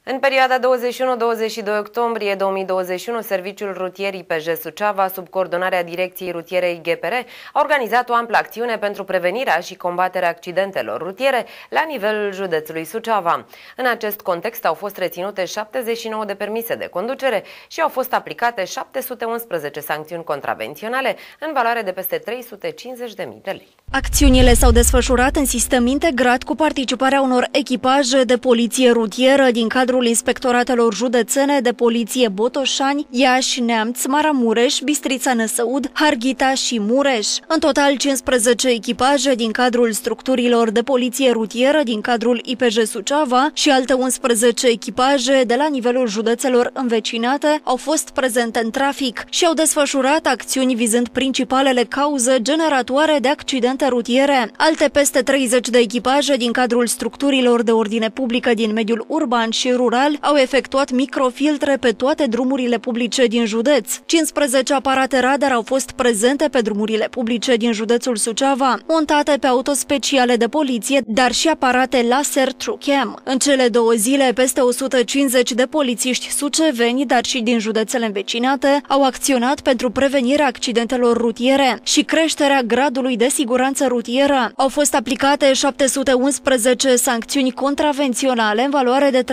În perioada 21-22 octombrie 2021, Serviciul Rutier IPJ Suceava, sub coordonarea Direcției Rutierei GPR, a organizat o amplă acțiune pentru prevenirea și combaterea accidentelor rutiere la nivelul județului Suceava. În acest context au fost reținute 79 de permise de conducere și au fost aplicate 711 sancțiuni contravenționale în valoare de peste 350.000 de lei. Acțiunile s-au desfășurat în sistem integrat cu participarea unor echipaje de poliție rutieră din cadrul inspectoratelor județene de poliție Botoșani, Iași, Neamț, Maramureș, Bistrița Năsăud, Harghita și Mureș. În total, 15 echipaje din cadrul structurilor de poliție rutieră din cadrul IPJ Suceava și alte 11 echipaje de la nivelul județelor învecinate au fost prezente în trafic și au desfășurat acțiuni vizând principalele cauze generatoare de accidente rutiere. Alte peste 30 de echipaje din cadrul structurilor de ordine publică din mediul urban și rural au efectuat microfiltre pe toate drumurile publice din județ. 15 aparate radar au fost prezente pe drumurile publice din județul Suceava, montate pe auto speciale de poliție, dar și aparate laser TrueCam. În cele 2 zile, peste 150 de polițiști suceveni, dar și din județele învecinate, au acționat pentru prevenirea accidentelor rutiere și creșterea gradului de siguranță rutieră. Au fost aplicate 711 sancțiuni contravenționale în valoare de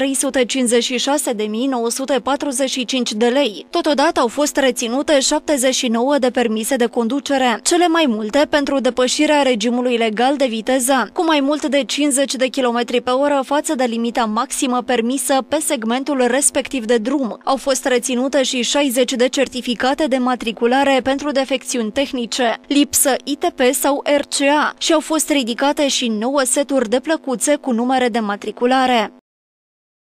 356.945 de lei. Totodată au fost reținute 79 de permise de conducere, cele mai multe pentru depășirea regimului legal de viteză, cu mai mult de 50 de km pe oră față de limita maximă permisă pe segmentul respectiv de drum. Au fost reținute și 60 de certificate de matriculare pentru defecțiuni tehnice, lipsă ITP sau RCA și au fost ridicate și 9 seturi de plăcuțe cu numere de matriculare.